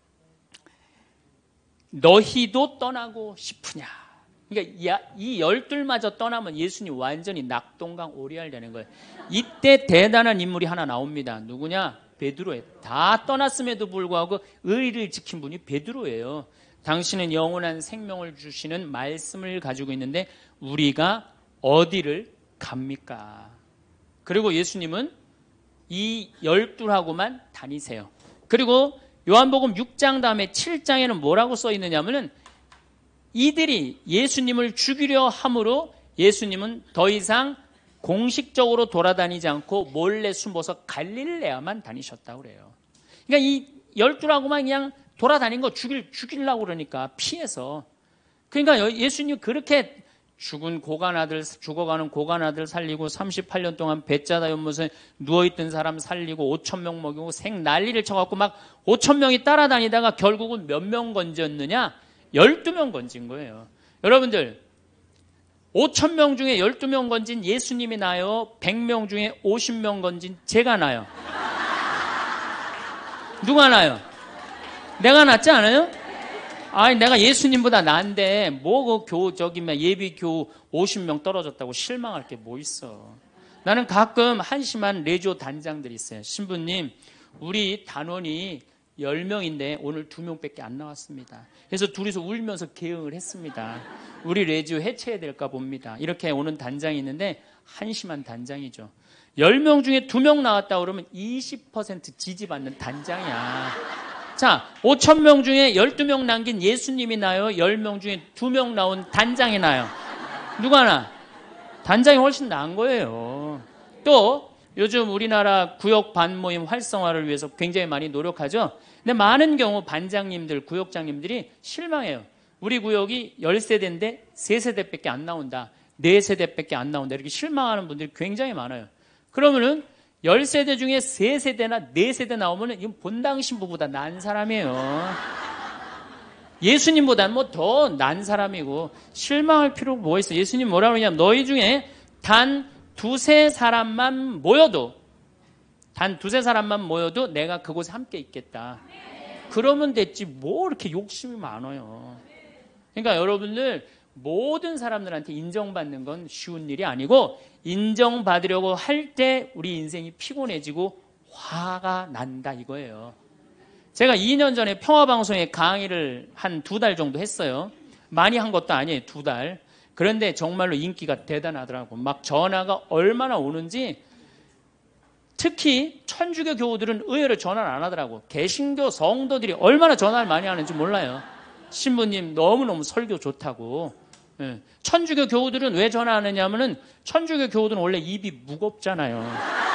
너희도 떠나고 싶으냐. 그러니까 이 열둘마저 떠나면 예수님 완전히 낙동강 오리알 되는 거예요. 이때 대단한 인물이 하나 나옵니다. 누구냐? 베드로예요. 다 떠났음에도 불구하고 의리를 지킨 분이 베드로예요. 당신은 영원한 생명을 주시는 말씀을 가지고 있는데 우리가 어디를 갑니까? 그리고 예수님은 이 열둘하고만 다니세요. 그리고 요한복음 육 장 다음에 칠 장에는 뭐라고 써 있느냐면은, 이들이 예수님을 죽이려 함으로 예수님은 더 이상 공식적으로 돌아다니지 않고 몰래 숨어서 갈릴레아만 다니셨다고 그래요. 그러니까 이 열둘하고만 그냥 돌아다닌 거 죽일, 죽이려고 그러니까 피해서. 그러니까 예수님 그렇게 죽은 고관아들, 죽어가는 고관아들 살리고 삼십팔 년 동안 배짜다 연못에 누워있던 사람 살리고 오천 명 먹이고 생 난리를 쳐갖고 막 오천 명이 따라다니다가 결국은 몇 명 건졌느냐? 열두 명 건진 거예요. 여러분들, 오천 명 중에 열두 명 건진 예수님이 나요? 백 명 중에 오십 명 건진 제가 나요? 누가 나요? 내가 낫지 않아요? 아니, 내가 예수님보다 나은데 뭐 그 교 저기 예비 교 오십 명 떨어졌다고 실망할 게 뭐 있어. 나는 가끔 한심한 레지오 단장들이 있어요. 신부님, 우리 단원이 열 명인데 오늘 두 명밖에 안 나왔습니다. 그래서 둘이서 울면서 개응을 했습니다. 우리 레지오 해체해야 될까 봅니다. 이렇게 오는 단장이 있는데 한심한 단장이죠. 열 명 중에 두 명 나왔다 그러면 이십 퍼센트 지지받는 단장이야. 자, 오천 명 중에 열두 명 남긴 예수님이 나요? 열 명 중에 두 명 나온 단장이 나요? 누가 나? 단장이 훨씬 나은 거예요. 또 요즘 우리나라 구역 반모임 활성화를 위해서 굉장히 많이 노력하죠. 근데 많은 경우 반장님들, 구역장님들이 실망해요. 우리 구역이 십 세대인데 세 세대밖에 안 나온다. 네 세대밖에 안 나온다. 이렇게 실망하는 분들이 굉장히 많아요. 그러면은 십 세대 중에 세 세대나 네 세대 나오면은 이건 본당 신부보다 난 사람이에요. 예수님보다는 뭐 더 난 사람이고 실망할 필요가 뭐 있어. 예수님 뭐라고 그러냐면 너희 중에 단 두세 사람만 모여도 단 두세 사람만 모여도 내가 그곳에 함께 있겠다. 그러면 됐지 뭐 이렇게 욕심이 많아요. 그러니까 여러분들 모든 사람들한테 인정받는 건 쉬운 일이 아니고 인정받으려고 할 때 우리 인생이 피곤해지고 화가 난다 이거예요. 제가 이 년 전에 평화방송에 강의를 한 두 달 정도 했어요. 많이 한 것도 아니에요. 두 달. 그런데 정말로 인기가 대단하더라고. 막 전화가 얼마나 오는지. 특히 천주교 교우들은 의외로 전화를 안 하더라고. 개신교 성도들이 얼마나 전화를 많이 하는지 몰라요. 신부님 너무너무 설교 좋다고. 예. 천주교 교우들은 왜 전화하느냐 하면은 천주교 교우들은 원래 입이 무겁잖아요.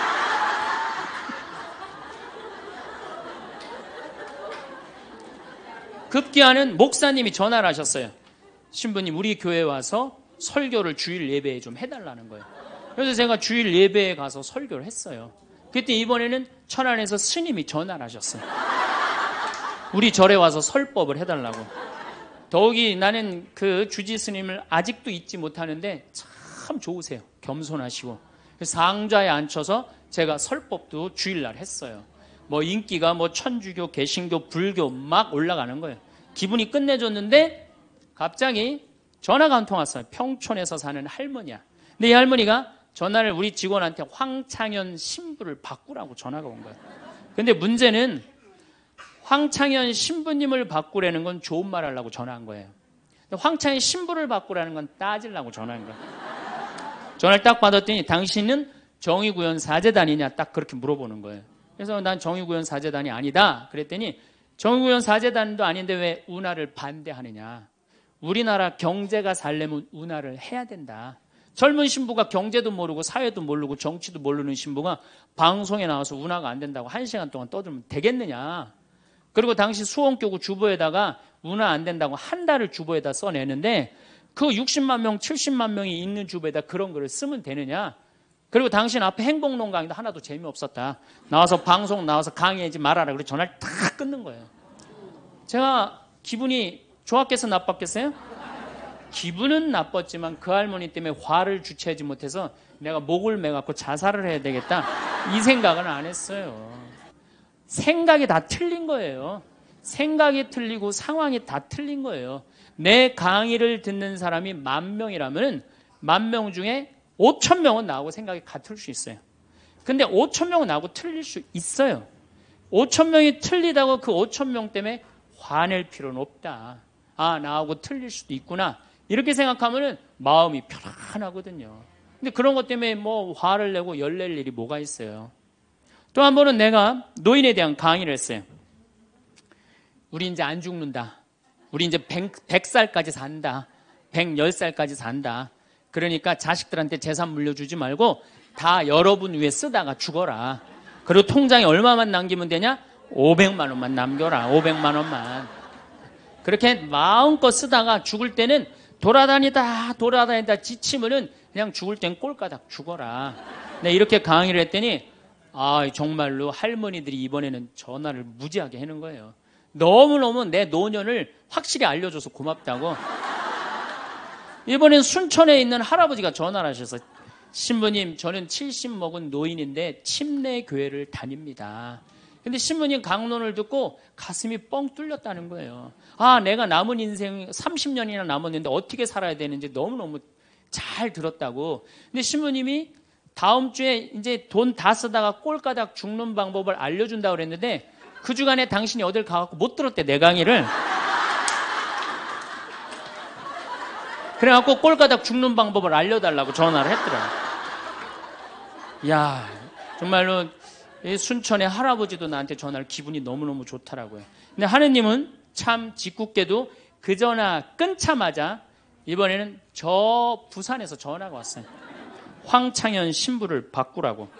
급기야는 목사님이 전화를 하셨어요. 신부님 우리 교회에 와서 설교를 주일 예배에 좀 해달라는 거예요. 그래서 제가 주일 예배에 가서 설교를 했어요. 그때 이번에는 천안에서 스님이 전화를 하셨어요. 우리 절에 와서 설법을 해달라고. 더욱이 나는 그 주지 스님을 아직도 잊지 못하는데 참 좋으세요. 겸손하시고. 상좌에 앉혀서 제가 설법도 주일날 했어요. 뭐 인기가 뭐 천주교, 개신교, 불교 막 올라가는 거예요. 기분이 끝내줬는데 갑자기 전화가 한 통 왔어요. 평촌에서 사는 할머니야. 근데 이 할머니가 전화를 우리 직원한테 황창현 신부를 바꾸라고 전화가 온 거예요. 근데 문제는 황창현 신부님을 바꾸라는 건 좋은 말 하려고 전화한 거예요. 황창현 신부를 바꾸라는 건 따지려고 전화한 거예요. 전화를 딱 받았더니 당신은 정의구현 사제단이냐 딱 그렇게 물어보는 거예요. 그래서 난 정의구현 사제단이 아니다. 그랬더니 정의구현 사제단도 아닌데 왜 운하를 반대하느냐. 우리나라 경제가 살려면 운하를 해야 된다. 젊은 신부가 경제도 모르고 사회도 모르고 정치도 모르는 신부가 방송에 나와서 운하가 안 된다고 한 시간 동안 떠들면 되겠느냐. 그리고 당시 수원교구 주보에다가 운하 안 된다고 한 달을 주보에다 써내는데 그 육십만 명, 칠십만 명이 있는 주보에다 그런 글을 쓰면 되느냐. 그리고 당신 앞에 행복론 강의도 하나도 재미없었다. 나와서 방송 나와서 강의하지 말아라. 그래서 전화를 다 끊는 거예요. 제가 기분이 좋았겠어, 나빴겠어요? 기분은 나빴지만 그 할머니 때문에 화를 주체하지 못해서 내가 목을 매갖고 자살을 해야 되겠다, 이 생각은 안 했어요. 생각이 다 틀린 거예요. 생각이 틀리고 상황이 다 틀린 거예요. 내 강의를 듣는 사람이 만 명이라면 만 명 중에 오천 명은 나하고 생각이 같을 수 있어요. 근데 오천 명은 나하고 틀릴 수 있어요. 오천 명이 틀리다고 그 오천 명 때문에 화낼 필요는 없다. 아, 나하고 틀릴 수도 있구나, 이렇게 생각하면 마음이 편안하거든요. 근데 그런 것 때문에 뭐 화를 내고 열낼 일이 뭐가 있어요. 또 한 번은 내가 노인에 대한 강의를 했어요. 우리 이제 안 죽는다. 우리 이제 백 살까지 산다. 백십 살까지 산다. 그러니까 자식들한테 재산 물려주지 말고 다 여러분 위해 쓰다가 죽어라. 그리고 통장에 얼마만 남기면 되냐? 오백만 원만 남겨라. 오백만 원만. 그렇게 마음껏 쓰다가 죽을 때는 돌아다니다 돌아다니다 지치면은 그냥 죽을 땐 꼴까닥 죽어라. 네, 이렇게 강의를 했더니 아, 정말로 할머니들이 이번에는 전화를 무지하게 하는 거예요. 너무너무 내 노년을 확실히 알려줘서 고맙다고. 이번엔 순천에 있는 할아버지가 전화를 하셔서, 신부님, 저는 칠십 먹은 노인인데 침례 교회를 다닙니다. 근데 신부님 강론을 듣고 가슴이 뻥 뚫렸다는 거예요. 아, 내가 남은 인생 삼십 년이나 남았는데 어떻게 살아야 되는지 너무너무 잘 들었다고. 근데 신부님이 다음 주에 이제 돈 다 쓰다가 꼴까닥 죽는 방법을 알려준다고 그랬는데 그 주간에 당신이 어딜 가갖고 못 들었대, 내 강의를. 그래갖고 꼴까닥 죽는 방법을 알려달라고 전화를 했더라. 이야, 정말로 순천의 할아버지도 나한테 전화를, 기분이 너무너무 좋더라고요. 근데 하느님은 참 짓궂게도 그 전화 끊자마자 이번에는 저 부산에서 전화가 왔어요. 황창현 신부를 바꾸라고.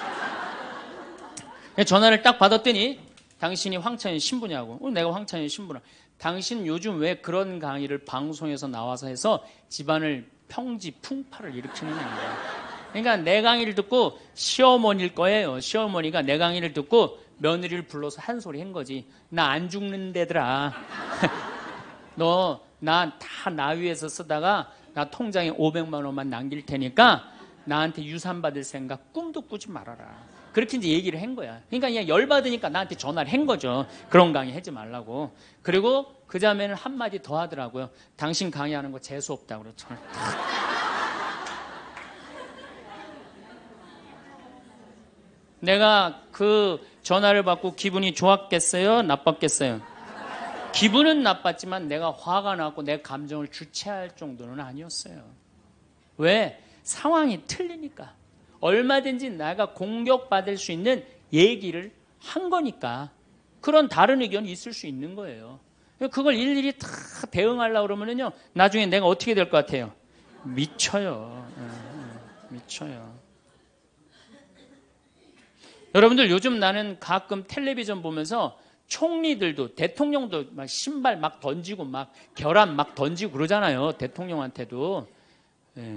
전화를 딱 받았더니 당신이 황창현 신부냐고. 어, 내가 황창현 신부라. 당신 요즘 왜 그런 강의를 방송에서 나와서 해서 집안을 평지 풍파를 일으키는 거야. 그러니까 내 강의를 듣고 시어머니일 거예요. 시어머니가 내 강의를 듣고 며느리를 불러서 한 소리 한 거지. 나 안 죽는데더라. 너 나 다 나 위해서 쓰다가 나 통장에 오백만 원만 남길 테니까 나한테 유산 받을 생각 꿈도 꾸지 말아라. 그렇게 이제 얘기를 한 거야. 그러니까 그냥 열받으니까 나한테 전화를 한 거죠. 그런 강의 하지 말라고. 그리고 그 다음에는 한마디 더 하더라고요. 당신 강의하는 거 재수없다고 그랬죠. 내가 그 전화를 받고 기분이 좋았겠어요? 나빴겠어요? 기분은 나빴지만 내가 화가 나고 내 감정을 주체할 정도는 아니었어요. 왜? 상황이 틀리니까. 얼마든지 내가 공격받을 수 있는 얘기를 한 거니까. 그런 다른 의견이 있을 수 있는 거예요. 그걸 일일이 다 대응하려고 그러면요, 나중에 내가 어떻게 될 것 같아요? 미쳐요. 미쳐요. 여러분들, 요즘 나는 가끔 텔레비전 보면서 총리들도, 대통령도 막 신발 막 던지고 막 결함 막 던지고 그러잖아요. 대통령한테도. 예.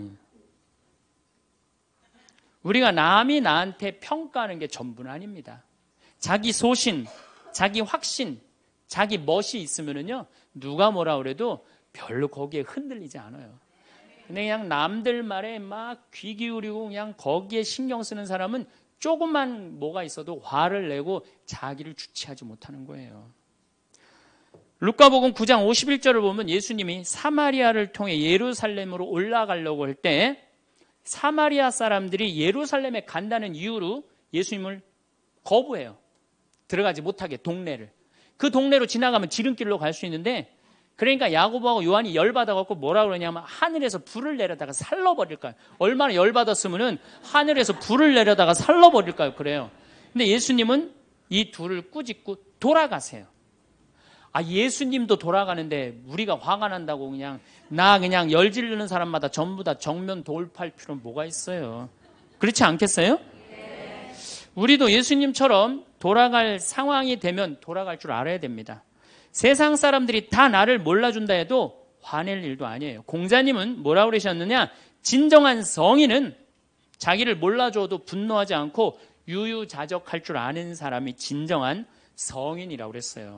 우리가 남이 나한테 평가하는 게 전부는 아닙니다. 자기 소신, 자기 확신, 자기 멋이 있으면은요, 누가 뭐라 그래도 별로 거기에 흔들리지 않아요. 근데 그냥 남들 말에 막 귀 기울이고 그냥 거기에 신경 쓰는 사람은 조금만 뭐가 있어도 화를 내고 자기를 주체하지 못하는 거예요. 루카복음 구 장 오십일 절을 보면 예수님이 사마리아를 통해 예루살렘으로 올라가려고 할 때 사마리아 사람들이 예루살렘에 간다는 이유로 예수님을 거부해요. 들어가지 못하게, 동네를. 그 동네로 지나가면 지름길로 갈 수 있는데, 그러니까 야고보하고 요한이 열받아갖고 뭐라 그러냐면 하늘에서 불을 내려다가 살러버릴까요? 얼마나 열받았으면은 하늘에서 불을 내려다가 살러버릴까요? 그래요. 근데 예수님은 이 둘을 꾸짖고 돌아가세요. 아, 예수님도 돌아가는데 우리가 화가 난다고 그냥 나 그냥 열 지르는 사람마다 전부 다 정면 돌파할 필요는 뭐가 있어요? 그렇지 않겠어요? 네. 우리도 예수님처럼 돌아갈 상황이 되면 돌아갈 줄 알아야 됩니다. 세상 사람들이 다 나를 몰라준다 해도 화낼 일도 아니에요. 공자님은 뭐라 그러셨느냐? 진정한 성인은 자기를 몰라줘도 분노하지 않고 유유자적할 줄 아는 사람이 진정한 성인이라고 그랬어요.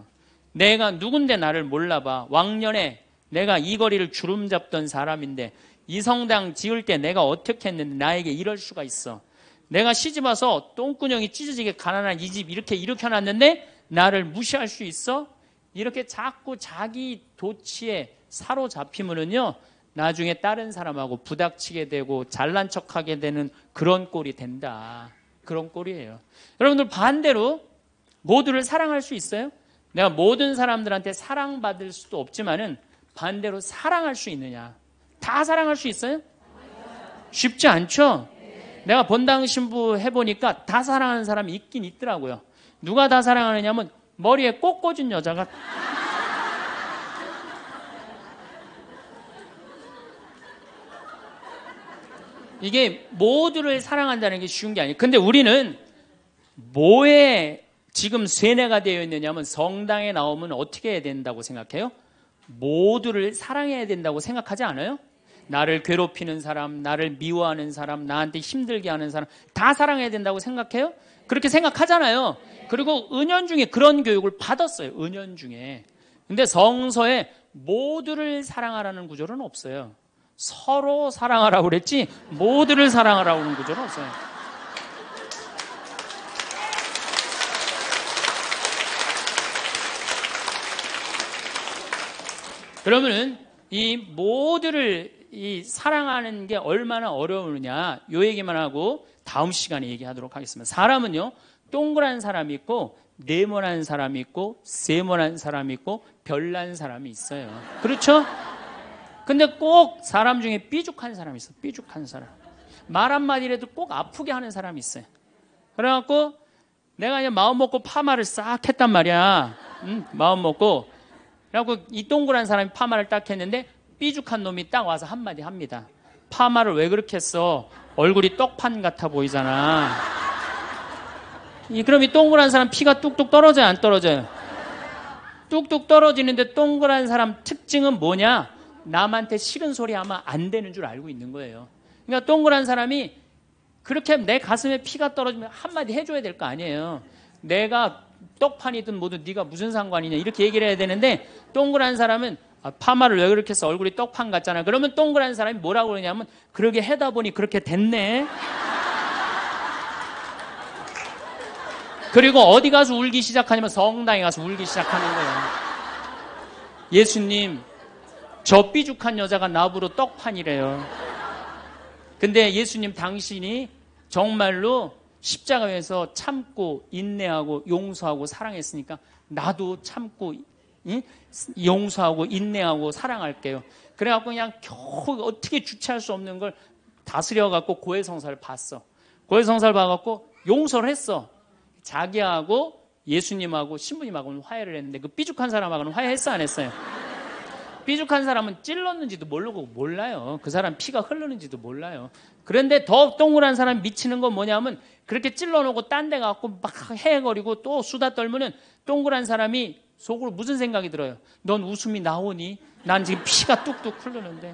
내가 누군데 나를 몰라봐. 왕년에 내가 이 거리를 주름 잡던 사람인데 이 성당 지을 때 내가 어떻게 했는데 나에게 이럴 수가 있어. 내가 시집와서 똥구녕이 찢어지게 가난한 이 집 이렇게 일으켜놨는데 나를 무시할 수 있어? 이렇게 자꾸 자기 도취에 사로잡히면은요, 나중에 다른 사람하고 부닥치게 되고 잘난 척하게 되는 그런 꼴이 된다. 그런 꼴이에요. 여러분들 반대로 모두를 사랑할 수 있어요? 내가 모든 사람들한테 사랑받을 수도 없지만은 반대로 사랑할 수 있느냐? 다 사랑할 수 있어요? 쉽지 않죠? 내가 본당 신부 해보니까 다 사랑하는 사람이 있긴 있더라고요. 누가 다 사랑하느냐면 머리에 꽃 꽂은 여자가 이게 모두를 사랑한다는 게 쉬운 게 아니에요. 근데 우리는 뭐에 지금 세뇌가 되어 있느냐면 성당에 나오면 어떻게 해야 된다고 생각해요? 모두를 사랑해야 된다고 생각하지 않아요? 나를 괴롭히는 사람, 나를 미워하는 사람, 나한테 힘들게 하는 사람 다 사랑해야 된다고 생각해요? 그렇게 생각하잖아요. 그리고 은연중에 그런 교육을 받았어요. 은연중에. 근데 성서에 모두를 사랑하라는 구절은 없어요. 서로 사랑하라고 그랬지 모두를 사랑하라고 하는 구절은 없어요. 그러면은 이 모두를 이 사랑하는 게 얼마나 어려우느냐 이 얘기만 하고 다음 시간에 얘기하도록 하겠습니다. 사람은요 동그란 사람이 있고 네모난 사람이 있고 세모난 사람이 있고 별난 사람이 있어요. 그렇죠? 근데 꼭 사람 중에 삐죽한 사람이 있어요. 삐죽한 사람. 말 한마디라도 꼭 아프게 하는 사람이 있어요. 그래갖고 내가 그냥 마음 먹고 파마를 싹 했단 말이야. 응? 마음 먹고. 그래갖고 이 동그란 사람이 파마를 딱 했는데 삐죽한 놈이 딱 와서 한마디 합니다. 파마를 왜 그렇게 했어? 얼굴이 떡판 같아 보이잖아. 이, 그럼 이 동그란 사람 피가 뚝뚝 떨어져요? 안 떨어져요? 뚝뚝 떨어지는데 동그란 사람 특징은 뭐냐? 남한테 싫은 소리 하면 안 되는 줄 알고 있는 거예요. 그러니까 동그란 사람이 그렇게 내 가슴에 피가 떨어지면 한마디 해줘야 될 거 아니에요. 내가 떡판이든 뭐든 네가 무슨 상관이냐 이렇게 얘기를 해야 되는데 동그란 사람은 아, 파마를 왜 그렇게 해서 얼굴이 떡판 같잖아. 그러면 동그란 사람이 뭐라고 그러냐면 그러게 해다 보니 그렇게 됐네. 그리고 어디 가서 울기 시작하냐면 성당에 가서 울기 시작하는 거예요. 예수님 저 삐죽한 여자가 나보러 떡판이래요. 근데 예수님 당신이 정말로 십자가에서 참고 인내하고 용서하고 사랑했으니까 나도 참고 응? 용서하고 인내하고 사랑할게요. 그래갖고 그냥 겨우 어떻게 주체할 수 없는 걸 다스려갖고 고해성사를 봤어. 고해성사를 봐갖고 용서를 했어. 자기하고 예수님하고 신부님하고는 화해를 했는데 그 삐죽한 사람하고는 화해했어 안 했어요? 삐죽한 사람은 찔렀는지도 모르고 몰라요. 그 사람 피가 흐르는지도 몰라요. 그런데 더 동그란 사람 미치는 건 뭐냐면 그렇게 찔러놓고 딴 데 가고 막 헤거리고 또 수다 떨면은 동그란 사람이 속으로 무슨 생각이 들어요? 넌 웃음이 나오니? 난 지금 피가 뚝뚝 흐르는데.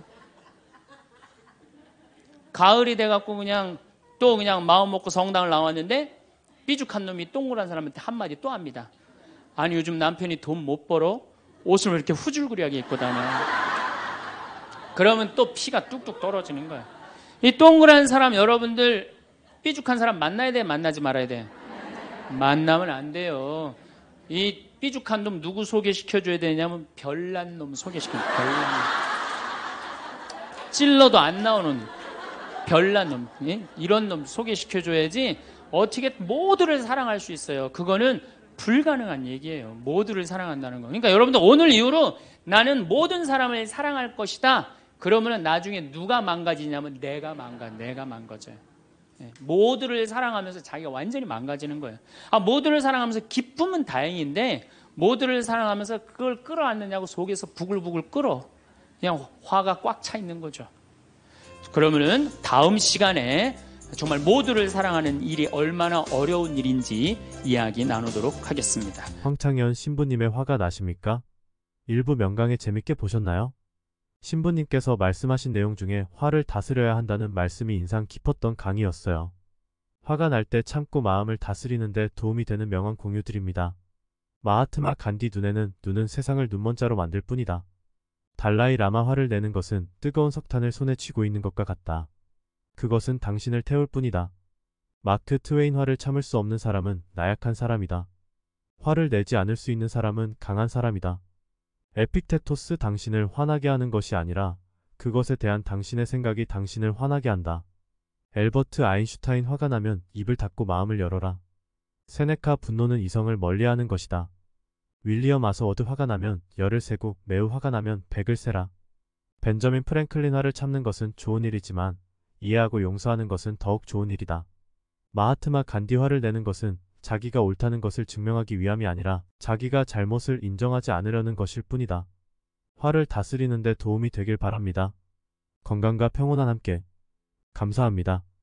가을이 돼갖고 그냥 또 그냥 마음 먹고 성당을 나왔는데 삐죽한 놈이 동그란 사람한테 한마디 또 합니다. 아니 요즘 남편이 돈 못 벌어? 옷을 왜 이렇게 후줄그리하게 입고 다녀? 그러면 또 피가 뚝뚝 떨어지는 거야. 이 동그란 사람 여러분들 삐죽한 사람 만나야 돼? 만나지 말아야 돼? 만나면 안 돼요. 이 삐죽한 놈 누구 소개시켜줘야 되냐면 별난 놈 소개시켜줘. 별난 놈. 찔러도 안 나오는 별난 놈. 예? 이런 놈 소개시켜줘야지 어떻게 모두를 사랑할 수 있어요. 그거는 불가능한 얘기예요. 모두를 사랑한다는 거. 그러니까 여러분들 오늘 이후로 나는 모든 사람을 사랑할 것이다. 그러면 나중에 누가 망가지냐면 내가 망가, 내가 망가져요. 네. 모두를 사랑하면서 자기가 완전히 망가지는 거예요. 아, 모두를 사랑하면서 기쁨은 다행인데 모두를 사랑하면서 그걸 끌어안느냐고 속에서 부글부글 끓어. 그냥 화가 꽉 차 있는 거죠. 그러면은 다음 시간에 정말 모두를 사랑하는 일이 얼마나 어려운 일인지 이야기 나누도록 하겠습니다. 황창현 신부님의 화가 나십니까? 일부 명강의 재밌게 보셨나요? 신부님께서 말씀하신 내용 중에 화를 다스려야 한다는 말씀이 인상 깊었던 강의였어요. 화가 날 때 참고 마음을 다스리는 데 도움이 되는 명언 공유 드립니다. 마하트마 간디 눈에는 눈은 세상을 눈먼자로 만들 뿐이다. 달라이 라마 화를 내는 것은 뜨거운 석탄을 손에 쥐고 있는 것과 같다. 그것은 당신을 태울 뿐이다. 마크 트웨인 화를 참을 수 없는 사람은 나약한 사람이다. 화를 내지 않을 수 있는 사람은 강한 사람이다. 에픽테토스 당신을 화나게 하는 것이 아니라 그것에 대한 당신의 생각이 당신을 화나게 한다. 엘버트 아인슈타인 화가 나면 입을 닫고 마음을 열어라. 세네카 분노는 이성을 멀리하는 것이다. 윌리엄 아서워드 화가 나면 열을 세고 매우 화가 나면 백을 세라. 벤저민 프랭클린 화를 참는 것은 좋은 일이지만 이해하고 용서하는 것은 더욱 좋은 일이다. 마하트마 간디 화를 내는 것은 자기가 옳다는 것을 증명하기 위함이 아니라 자기가 잘못을 인정하지 않으려는 것일 뿐이다. 화를 다스리는 데 도움이 되길 바랍니다. 건강과 평온한 함께. 감사합니다.